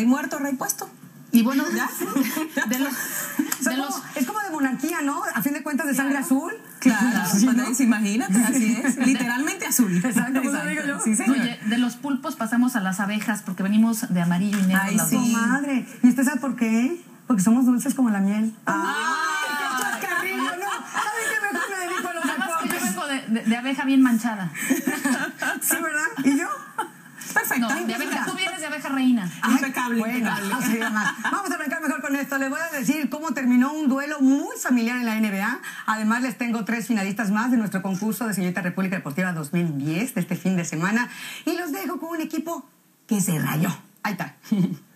rey muerto, rey puesto. Y bueno, ¿Ya? Es como de monarquía, ¿no? A fin de cuentas de sangre azul. Claro, Sí, ¿no? imagínate, así es. Literalmente azul. Exacto, pues lo digo yo. Sí, señor. Oye, de los pulpos pasamos a las abejas porque venimos de amarillo y negro. Ay, las sí. dos. Madre. ¿Y usted sabe por qué? Porque somos dulces como la miel. ¡Ay! ¡Qué chascarrillo! No, ¿saben qué mejor me dedico a los Nada más que yo deportes? vengo de abeja bien manchada. Sí, ¿verdad? ¿Y yo? Perfecto. No, de abeja, tú vienes de abeja reina. Impecable, Bueno, impecable. no se diga más. Vamos a arrancar mejor con esto. Les voy a decir cómo terminó un duelo muy familiar en la NBA. Además, les tengo 3 finalistas más de nuestro concurso de Señorita República Deportiva 2010 de este fin de semana. Y los dejo con un equipo que se rayó. Ahí está.